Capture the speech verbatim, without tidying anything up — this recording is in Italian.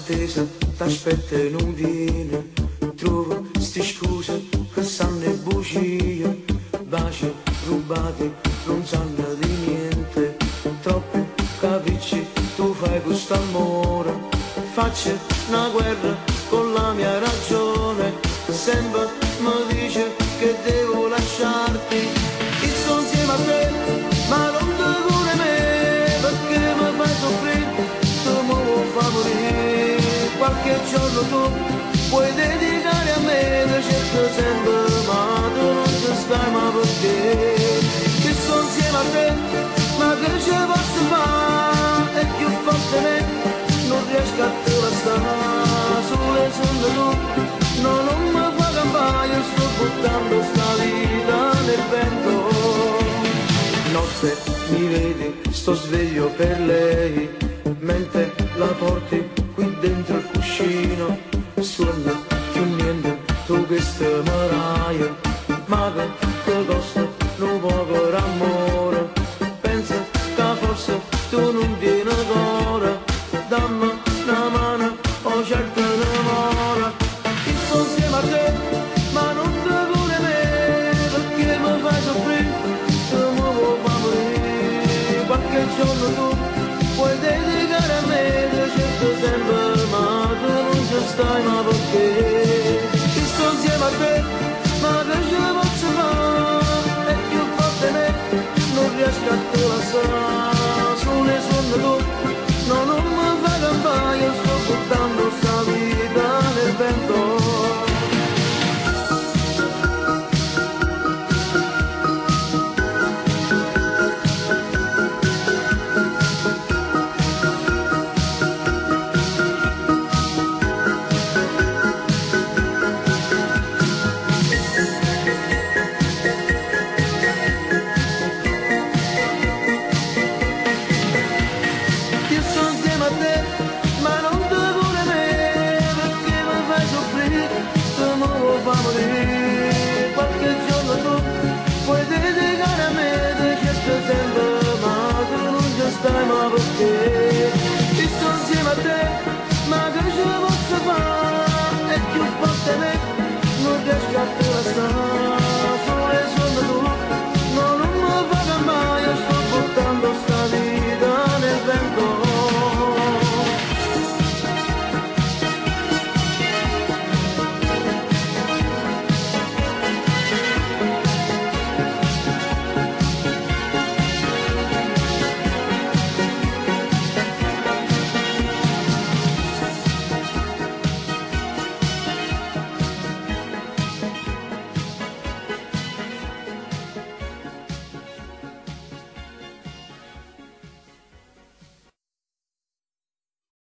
attesa, t'aspetta e non viene, trova sti scuse che sanno e bugie, baci rubati non sanno di niente, troppi capricci tu fai questo amore, faccio una guerra con la mia ragione, sempre mi dice che devo lasciarti, che sto insieme a te, ma non ti cura me, perché mi fai soffrire, tu mi vuoi far morire, qualche giorno tu puoi dedicare a me, ti cerco sempre, ma tu non ci stai, ma perché, che sto insieme a te, ma che ci posso fare, è più forte me, non riesco a te la stare, sole sono tu, no, non mi fa campare, io sto buttando sta vita nel vento. Notte mi vedi, sto sveglio per lei, mentre la porti qui dentro il cuscino, suona più niente, tu che stai maraia, ma che ti costa un po' per amore, pensa che forse tu non vieni ancora, dammi una mano, o certo un'amore, che sto insieme a te, ma non ti vuole me, perché mi fai soffrire, tu mi vuoi far morire, qualche giorno tu puoi dedicare a me, ti cerco sempre, ma tu non ci stai, ma perché, che sto insieme a te,